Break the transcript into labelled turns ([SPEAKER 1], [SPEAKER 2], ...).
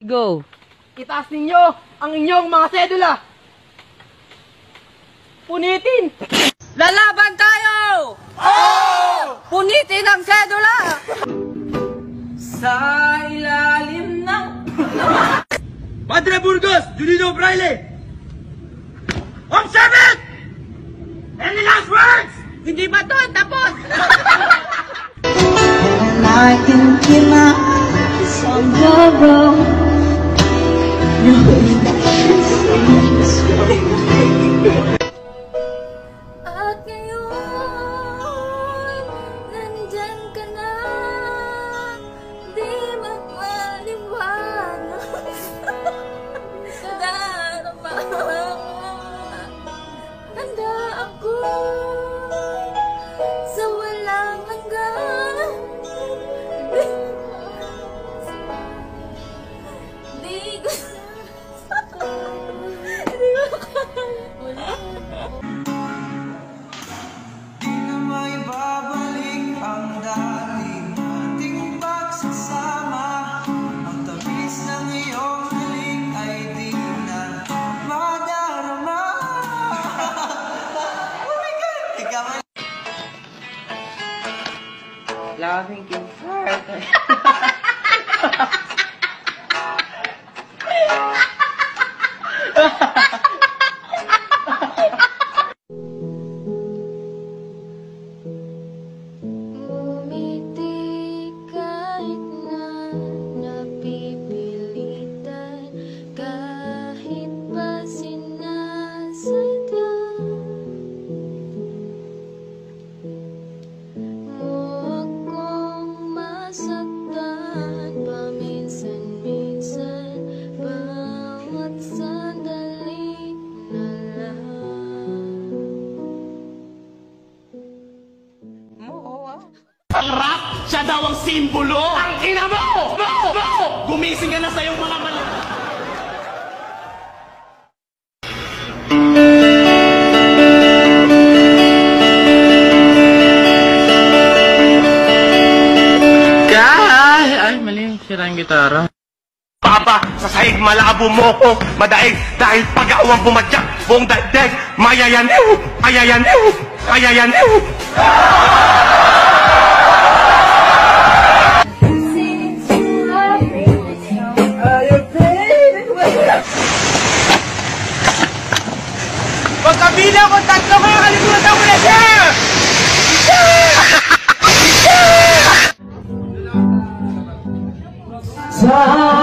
[SPEAKER 1] Go!
[SPEAKER 2] Itaas ninyo ang inyong mga sedula. Punitin!
[SPEAKER 1] Lalaban tayo! Oh! Punitin ang sedula! Sa ilalim ng...
[SPEAKER 2] Padre Burgos, Julino Braille! Observe it! Any last words?
[SPEAKER 1] Hindi ba to? Tapos!
[SPEAKER 3] And I can keep my eyes on the road.
[SPEAKER 4] At ngayon, nandyan ka na, di magmaliwanag. Darama, handa ako sa walang hanggan. Di ko
[SPEAKER 5] Di na may babalik ang dating ating pagsasama. Ang tamis ng iyong halik ay di na madarama. Oh my God! Ikaw ay...
[SPEAKER 1] Laughing in front.
[SPEAKER 4] Ngumiti kahit na napipilitan, kahit pa sinasadya. Huwag kong masaktan paminsan-minsan, bawat sandali na lang.
[SPEAKER 2] Ang rap, siya daw ang simbolo! Ang ina mo! No! Gumising ka na sa iyong mga mali!
[SPEAKER 1] Ay, mali yung sira yung gitara.
[SPEAKER 2] Papa, sa sahig malabo mo ko madaig dahil pag-awang bumadyak buong daigdig mayayaniw! Mayayaniw! Mayayaniw! Pagkabilang ko tatlo kayo, kalimutan ko na siya!
[SPEAKER 5] Sa